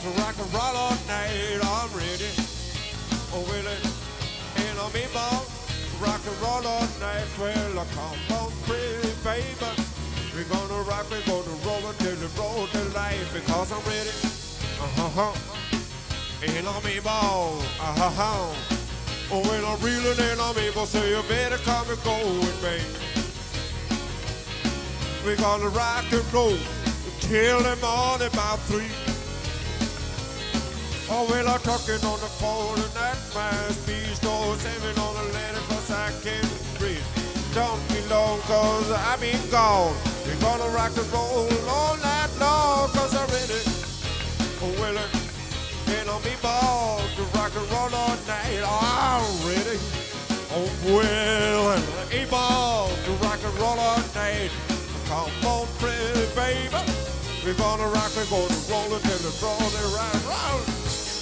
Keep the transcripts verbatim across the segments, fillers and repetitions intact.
gonna rock and roll all night. I'm ready, oh willing, and I'm able. Rock and roll all night. Well, come on, pretty baby. We're gonna rock, we're gonna roll until the roll the light because I'm ready. Uh-huh. And I'm able. Uh-huh. Oh, when I'm reeling and I'm able, so you better come and go with me. We're gonna rock and roll till the morning about three. Oh, well, I'm talking on the phone and that my speech goes saving on the letter cause I can't breathe. Don't be long cause I've been gone. We're gonna rock and roll all night long cause I'm ready. Oh, well, and I'll be ball to rock and roll all night. Oh, I'm ready. Oh, well, and able to rock and roll all night. Come on, pretty baby. We're gonna rock, we're gonna roll it till the roll it right round.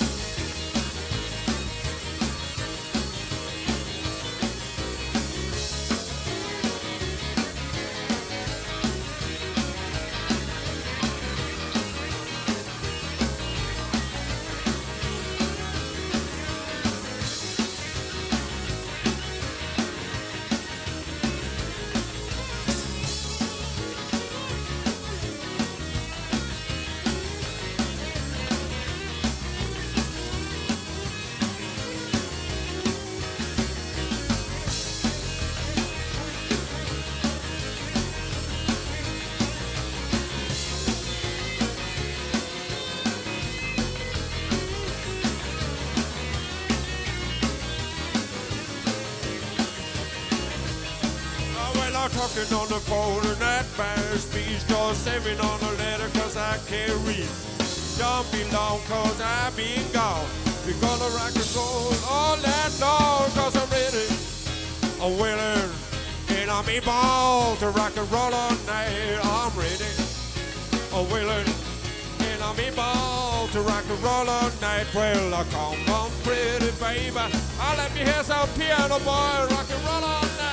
Talking on the phone and that bad speech just saving on the letter cause I can't read. Don't be long cause I've been gone. We're gonna rock and roll all that long cause I'm ready. I'm willing and I'm able to rock and roll all night. I'm ready. I'm willing and I'm able to rock and roll all night. Well, I come on pretty baby. I'll let me hear some piano boy rock and roll all night.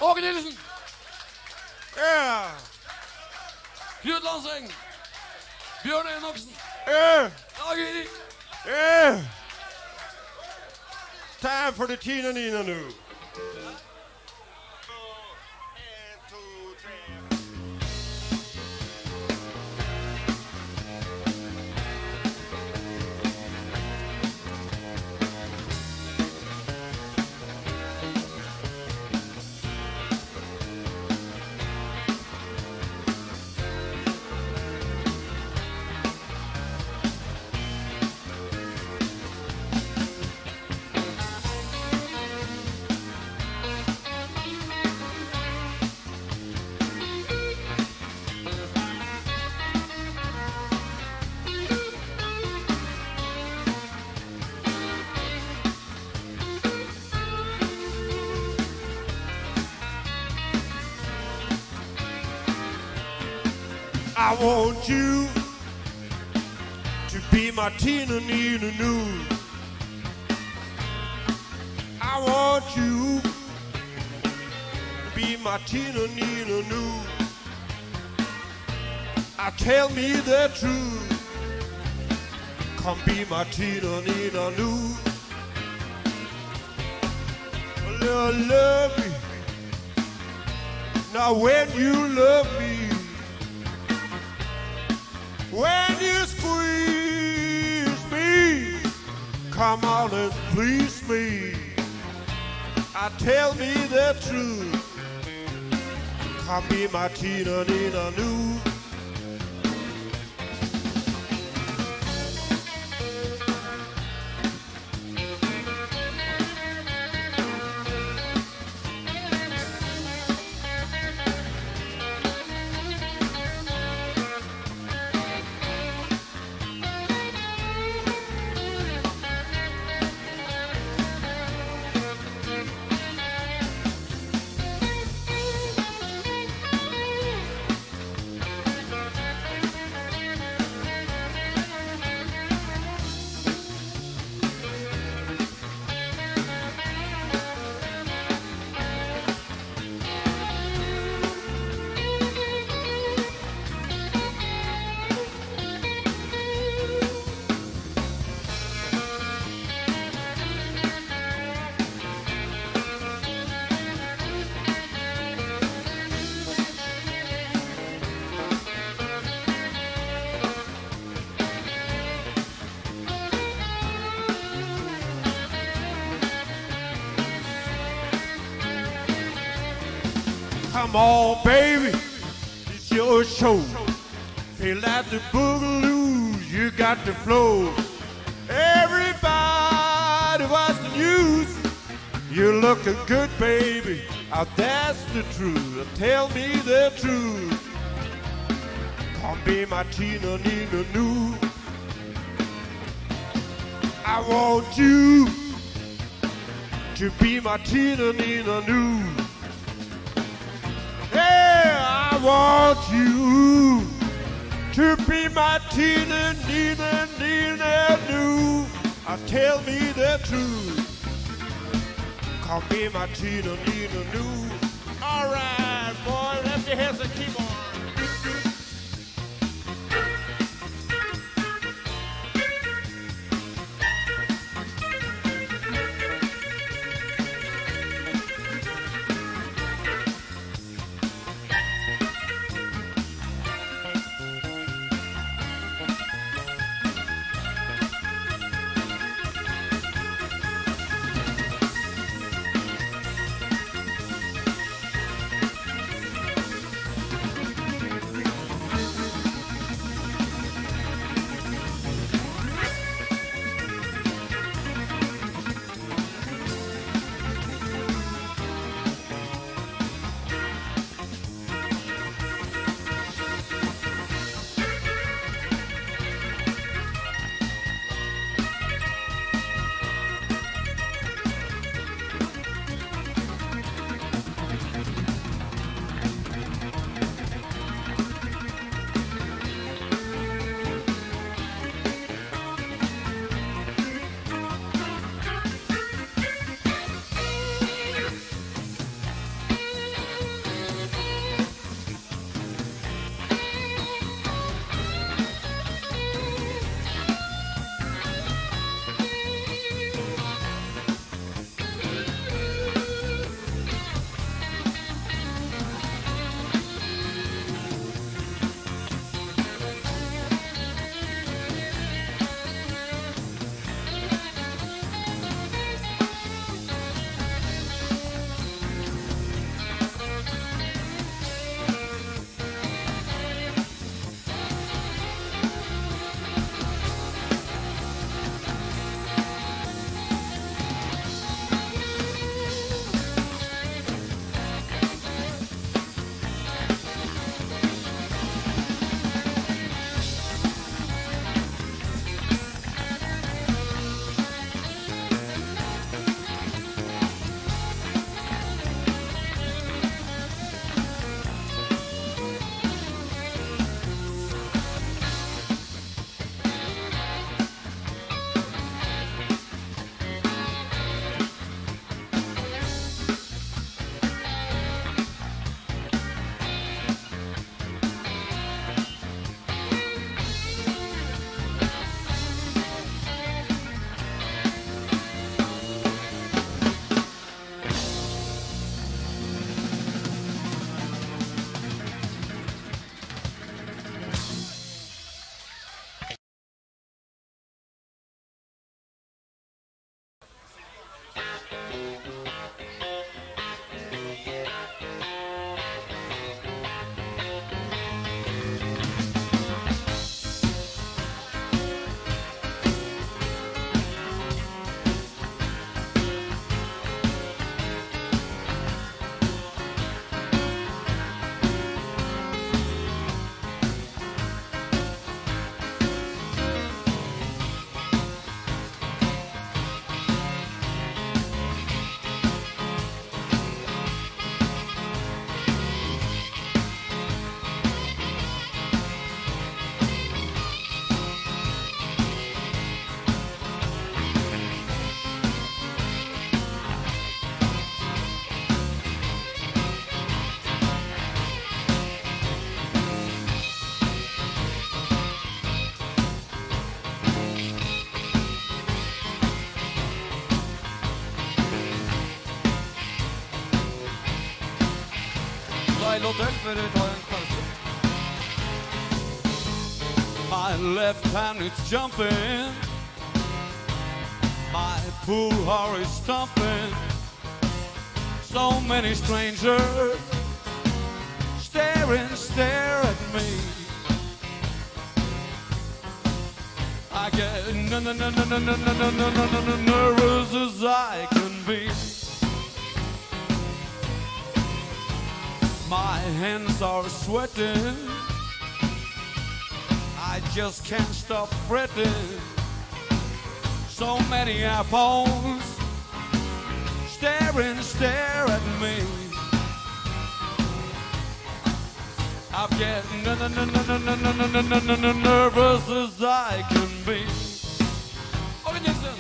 Åke Nielsen. Yeah. Knut Landseng. Bjørn Enoksen. Yeah. Dagi. Yeah. Time for the Tina Nina nu. I want you to be my Tina Nina Nu. I want you to be my Tina Nina Nu. I tell me the truth. Come be my Tina Nina Nu. Love, love me. Now when you love me, when you squeeze me, come on and please me. I tell me the truth. Come be my Tina Nina Nu. Come on, baby, it's your show. Feel like the boogaloo, you got the flow. Everybody watch the news. You're looking good, baby. Oh, that's the truth. Tell me the truth. Come be my Tina Nina Nu. I want you to be my Tina Nina Nu. Yeah, I want you to be my Tina Nina Nina Nu. Uh, tell me the truth. Come be my Tina Nina Nu. All right, boy, lift your hands and keep on. en låt til før vi tar en pause. My left hand is jumping, my poor heart is stomping. So many strangers stare and stare at me. I get n n n n n n n n nervous as I can be. My hands are sweating, I just can't stop fretting. So many eyeballs stare and stare at me. I'm getting nervous as I can be. Organisen!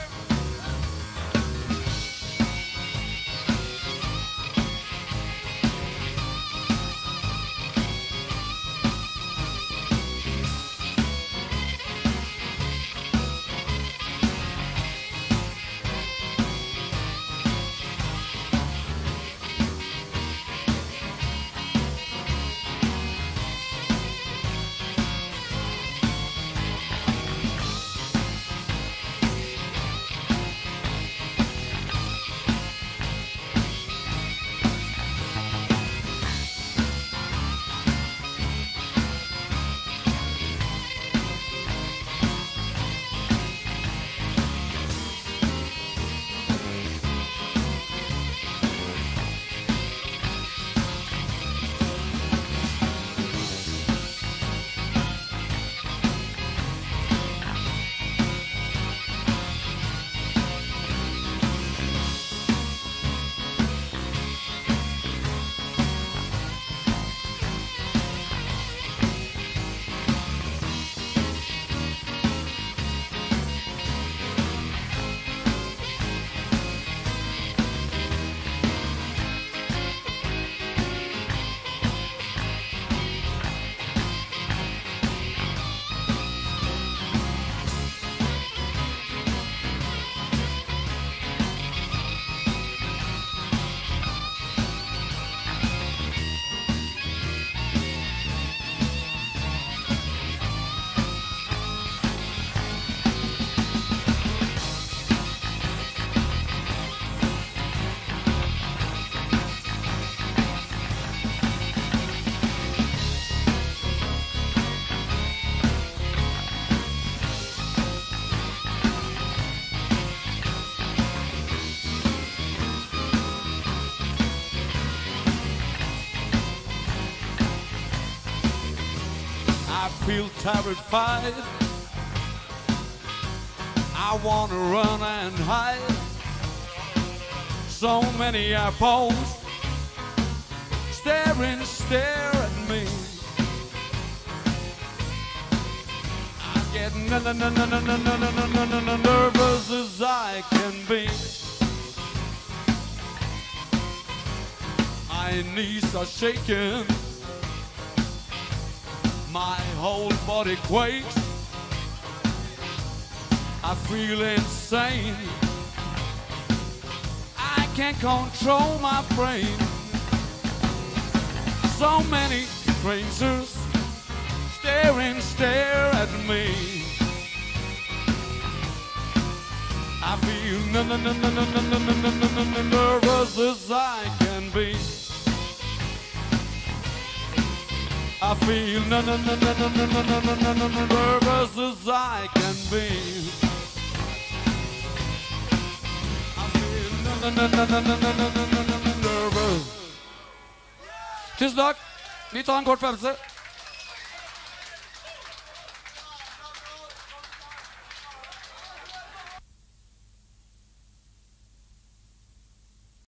I feel terrified, I wanna run and hide. So many eyeballs stare and stare at me. I get nervous as I can be. My knees are shaking, my whole body quakes. I feel insane, I can't control my brain. So many strangers stare and stare at me. I feel nervous as I can be. I feel nervous as I can be. I feel nervous. Tusen takk. Vi tar en kort pause.